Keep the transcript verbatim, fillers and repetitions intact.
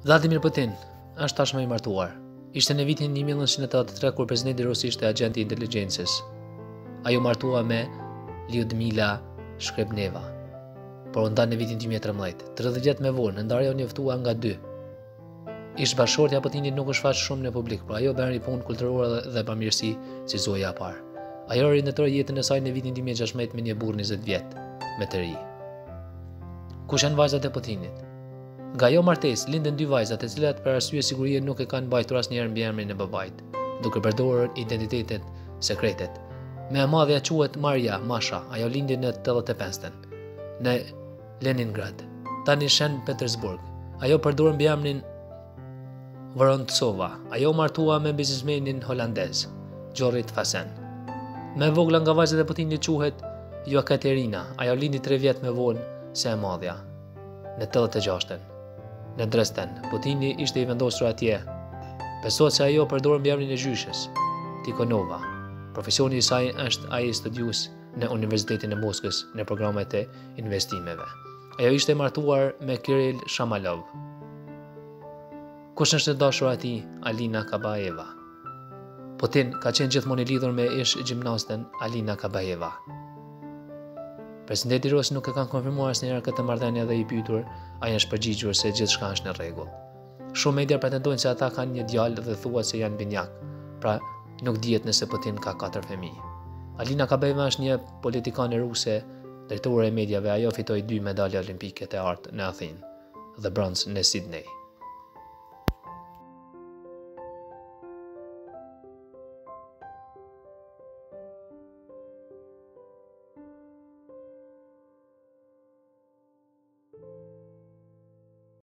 Vladimir Putin është tashmë i martuar. Ishte në vitin një mijë nëntëqind e tetëdhjetë e tre kur presidenti rus ishte agent i inteligjencës. Ai u martua me Lyudmila Shkrebneva, por u nda në vitin dy mijë e trembëdhjetë. tridhjetë vjet me vonë, ndarja u njoftua nga dy. Ish bashkëshortja e Putinit nuk është faqe shumë në publik, por ajo bën punë kulturore dhe bamirësi si zoja e parë. Ajo rindetroi jetën e saj në vitin dy mijë e gjashtëdhjetë me një burr njëzet vjet, me të ri. Kush janë vajzat e Putinit? Nga ajo martesë lindën dy vajza, të cilat për arsye sigurie nuk e kanë mbajtur asnjëherë mbiemrin e babait, duke përdorur identitetet sekretet. Me e madhja quhet Maria Masha, ajo lindi në tetëdhjetë e pesën në Leningrad, tani Shën Petersburg. Ajo përdor mbiemrin Vorontsova. Ajo martua me biznesmenin holandez, Jorrit Fasen. Me e vogla nga vajzat e Putinit quhet Jekaterina. Ajo lindi tre vjet me vonë se e madhja, në tetëdhjetë e gjashtën. Në Dresden, Putini ishte i vendosur atje. Besohet se ajo përdor mbiemrin e gjyshës, Tikhonova. Profesioni i saj është ai studius në Universitetin e Moskës në programet e investimeve. Ajo ishte martuar me Kirill Shamalov. Kush është e dashura e tij? Alina Kabaeva. Putin ka qenë gjithmonë i lidhur me ish gjimnasten Alina Kabaeva. Presidenti rus nuk e kanë konfirmuar asnjëherë këtë marrëdhënie dhe i pyetur, ai është përgjigjur se gjithçka është në rregull. Shumë media pretendojnë se ata kanë një djalë dhe thuhet se janë binjak, pra nuk dihet nëse Putin ka katër fëmijë. Alina Kabaeva është një politikane ruse, drejtore e mediave. Ajo fitoi dy medalje olimpike të artë në Athinë dhe bronz në Sydney.